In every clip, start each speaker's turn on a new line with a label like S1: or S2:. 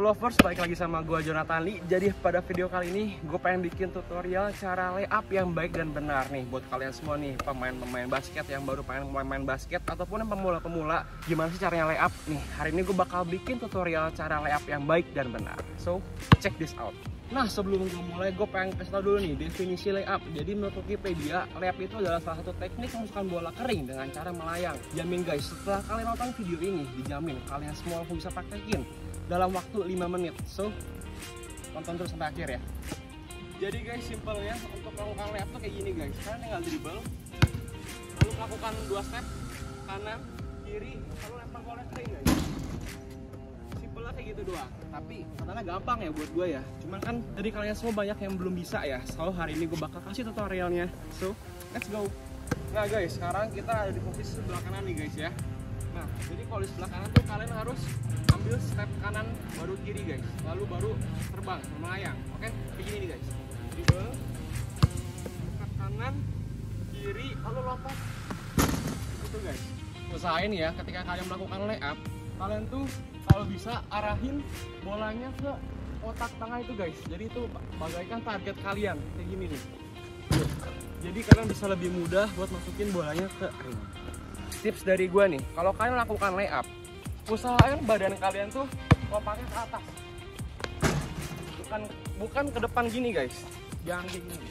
S1: lovers, balik lagi sama gue Jonathan Lee. Jadi pada video kali ini gue pengen bikin tutorial cara layup yang baik dan benar nih buat kalian semua nih, pemain-pemain basket yang baru pengen main basket ataupun yang pemula-pemula. Gimana sih caranya layup nih? Hari ini gue bakal bikin tutorial cara layup yang baik dan benar. So check this out. Nah, sebelum gue mulai, gue pengen kasih tau dulu nih definisi layup. Jadi menurut Wikipedia, layup itu adalah salah satu teknik memasukkan bola kering dengan cara melayang. Jamin guys, setelah kalian nonton video ini, dijamin kalian semua langsung bisa praktekin dalam waktu 5 menit. So, tonton terus sampai akhir ya. Jadi guys, simpelnya untuk melakukan layup tuh kayak gini guys. Kalian tinggal dribble, lalu lakukan 2 step, kanan, kiri, lalu lempar bola kering guys. Simpelnya kayak gitu doang. Tapi katanya gampang ya buat gue ya. Cuman kan dari kalian semua banyak yang belum bisa ya. So hari ini gue bakal kasih tutorialnya. So let's go. Nah guys, sekarang kita ada di posisi sebelah kanan nih guys ya. Nah jadi kalau di sebelah kanan tuh kalian harus ambil step kanan baru kiri guys. Lalu baru terbang melayang. Oke, kayak gini nih guys. Dribble, step kanan, kiri, lalu lompat. Gitu guys. Usahain ya ketika kalian melakukan layup, kalian tuh kalau bisa arahin bolanya ke kotak tengah itu guys. Jadi itu bagaikan target kalian kayak gini nih. Jadi kalian bisa lebih mudah buat masukin bolanya ke ring. Tips dari gue nih, kalau kalian lakukan layup, usahain badan kalian tuh lompatnya ke atas. Bukan ke depan gini guys. Jangan kayak gini.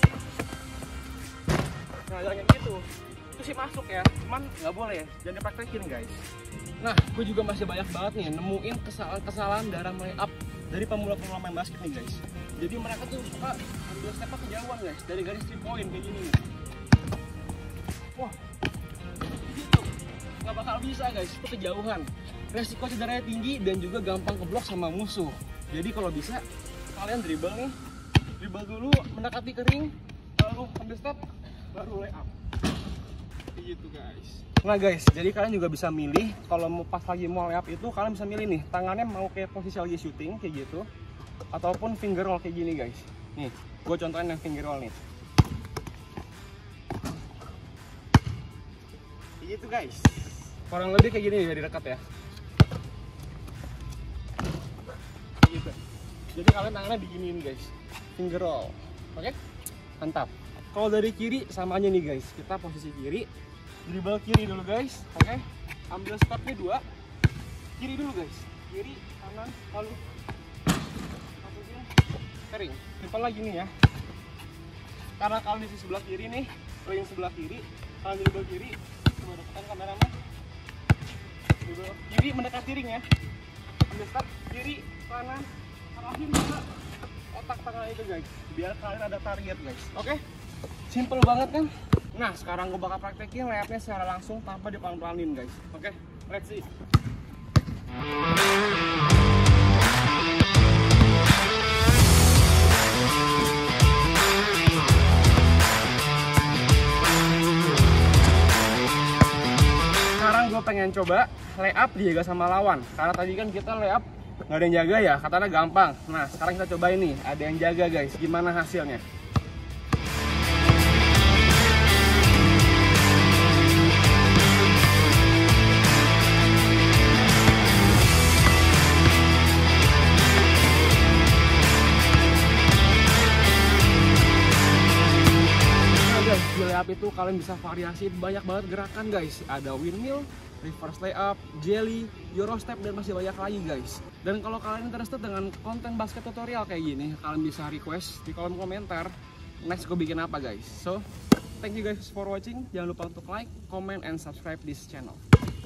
S1: Nah, jangan gitu. Itu sih masuk ya, cuman nggak boleh ya. Jangan dipraktekin guys. Nah, gue juga masih banyak banget nih nemuin kesalahan-kesalahan dalam layup dari pemula-pemula main basket nih guys. Jadi mereka tuh suka ambil stepnya kejauhan guys, dari garis 3 point kayak gini nih. Wah, gitu, nggak bakal bisa guys, itu kejauhan. Resiko cederanya tinggi dan juga gampang keblok sama musuh. Jadi kalau bisa kalian dribble nih, dribble dulu mendekati ke ring, lalu ambil step, baru layup. Kayak gitu guys. Nah guys, jadi kalian juga bisa milih kalau mau pas lagi mau layup itu kalian bisa milih nih tangannya mau kayak posisi lagi shooting kayak gitu ataupun finger roll kayak gini guys. Nih, gue contohin yang finger roll nih. Kayak gitu guys. Kurang lebih kayak gini nih dari dekat ya. Kayak gitu. Jadi kalian tangannya diginiin guys. Finger roll. Oke? Mantap. Kalau dari kiri sama aja nih guys. Kita posisi kiri. Dribble kiri dulu guys, oke? Ambil stepnya 2, kiri dulu guys, kiri, kanan, lalu masukin kering. Simpel lagi nih ya. Karena kalian di sebelah kiri nih, ring sebelah kiri, kalian dribble kiri, coba dekatkan kameramen. Dribble kiri mendekati ring ya. Ambil step kiri, kanan, arahin ke otak tengah itu guys, biar kalian ada target guys, oke? Simple banget kan? Nah, sekarang gue bakal praktekin layupnya secara langsung tanpa dipelan-pelanin guys. Oke, let's see. Sekarang gue pengen coba layup dijaga sama lawan. Karena tadi kan kita layup nggak ada yang jaga ya, katanya gampang. Nah, sekarang kita coba ini, ada yang jaga guys. Gimana hasilnya? Di layup itu kalian bisa variasi banyak banget gerakan guys. Ada windmill, reverse layup, jelly, euro step dan masih banyak lagi guys. Dan kalau kalian interested dengan konten basket tutorial kayak gini, kalian bisa request di kolom komentar next gue bikin apa guys. So thank you guys for watching. Jangan lupa untuk like, comment, and subscribe this channel.